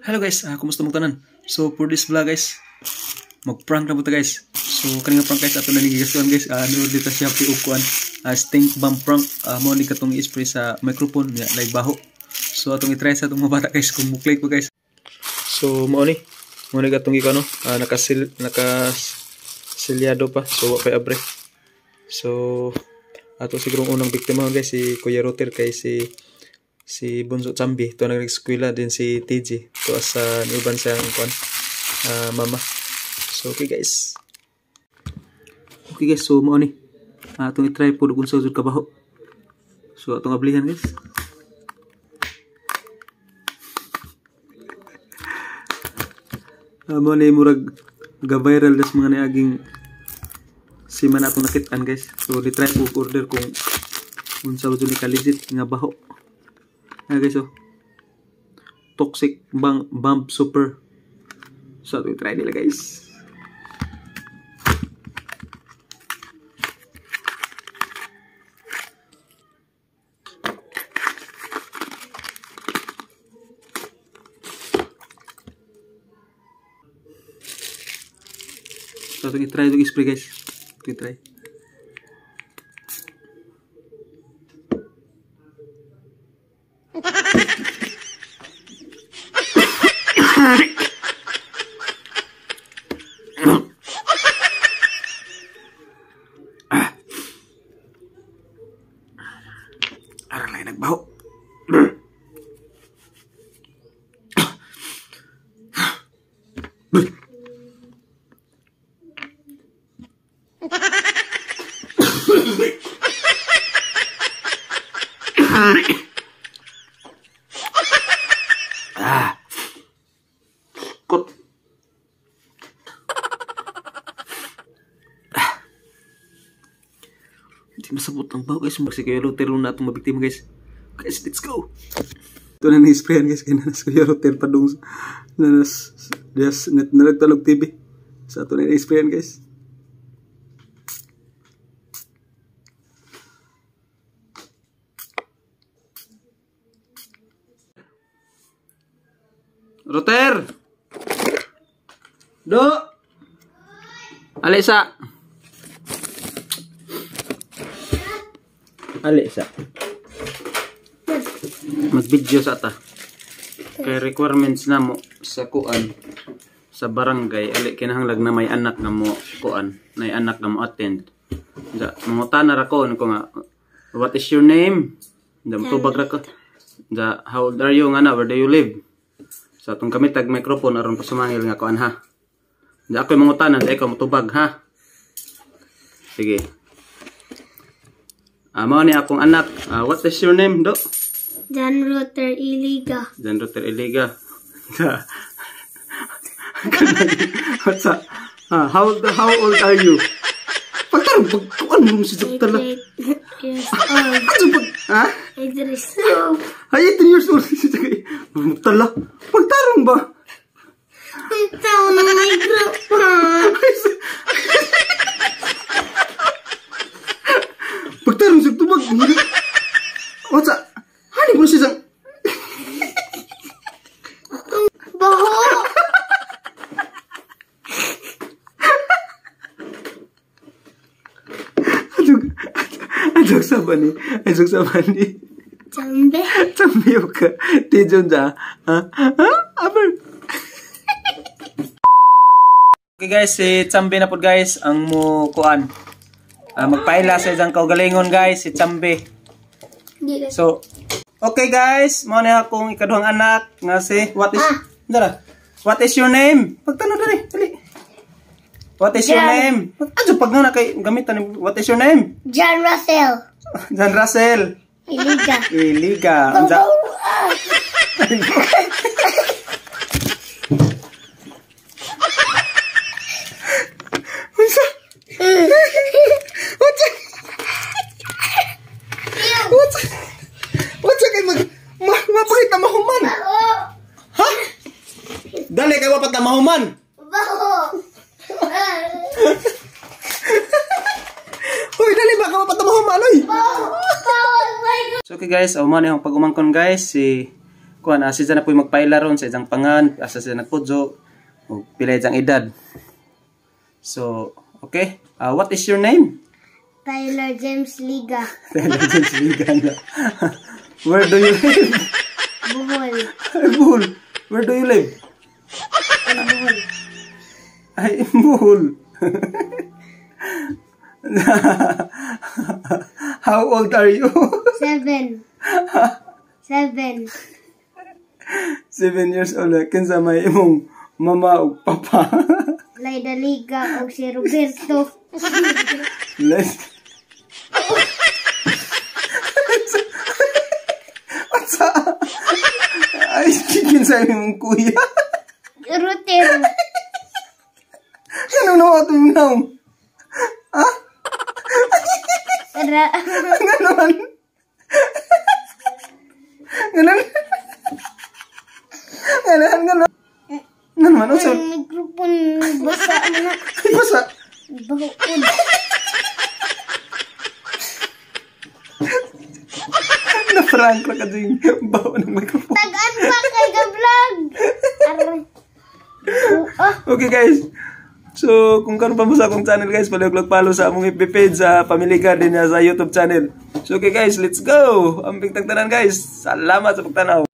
Hello guys, kumusta mong tanan? So for this vlog guys, mag-prank na po ta guys. So kanina prank guys ato na nigigasuan guys. Ano dito siya piukuan. Stink bomb prank. Mo ni katong i-spray sa microphone ya like baho. So atong i-try sa atong mga bata guys kung muklay ko guys. So mo ni katong iko no, nakasilyado pa. So wa pa abre. So ato siguro unang biktima guys si Kuya Roter kay si Bunso Chambi to nag-eskwela din si TG to sa uban siyang mama. So okay guys, so mo ni atong i-try po kung sa kabaho. So atong ablihan guys. Mo ni murag ga-viral das mga niaging si man atong nakitaan guys. So di try po order kung unsa ba ni kaligit nga baho. Guys, oh. Toxic bomb super. So we try nila guys. So we try to spray guys. We try. Aray nagbaho. Kot. Hindi masabot ang baho guys. Magsik Kuya Roter na itong mabiktima guys. Guys, let's go. Ito na ni-sprayan guys. Kaya nanas Kuya Roter padung nanas nalagtalog TV. So ito na ni-sprayan guys. Roter! Do! Alisa! Alisa. Mag-video sa ata. Kay requirements na mo sa kuan sa barangay. Ali kinahanglag na may anak na mo kuan. May anak na mo attend. Da, mangutana ra ko nga, what is your name? Da, tubag ra ko. Da, how old are you nga na? Where do you live? So atong kami tag microphone aron pasumangil nga kuan ha. Da ako'y mangutanan, da ikaw motubag ha. Sige. Mao ni akong anak. What is your name, do? John Roter Iliga. John Roter Iliga. What's up? How old are you? Pagtarong pagkuan mo si doktor la. 8 years old. Ha? 8 years old. Ay, 8 years old si Tagay. Tala. Pagtarong ba? Ito na microphone. Pagtarong sa tubag. What's up? Hani ko siya. Baho. Ajok saban ni. Chambe. Chambe ka. Tijon da. Aber. Okay guys, si Chambe na po guys ang mo kuan. Magpaila sa isang kaugalingon guys, si Chambe. So, okay guys, mo na akong ikaduhang anak nga si what is your name? Pagtanong dali. What is your name? Adyo pag nga kay gamitan ni what is your name? John Russell. John Russell. Iliga. Unsa? What's kay mapakita mahuman? Ha? Dali kay wapat na mahuman. Baho. Hoy, dali ba ka wapat na mahuman oy? Baho. So okay guys, man yung pag-umangkon guys si kuan asa na puy magpaila ron sa ijang pangan, asa siya nagpudyo, o pila ijang edad. So, okay. What is your name? Tyler James Liga. Tyler James Liga na. Where do you live? Buhol. Buhol. Where do you live? Buhol. Ay, Buhol. How old are you? 7. 7. 7 years old. Kinsa may imong mama ug papa? Laida Liga o si Roberto. What's up? Ay, kinsa imong kuya? Rutero. Ano na ako now? Ha? Ganon. Ganon. Ganon man, usap. Ang mikrofon basa na. Basa. Bahoon. Na-prank ka din. Baho ng microphone. Tagaan pa kay ka vlog. Aray. Okay guys. So, kung karon pa mo sa akong channel guys, follow sa among FB page sa Family Garden sa YouTube channel. So okay guys, let's go. Amping tagtanan guys. Salamat sa pagtanaw.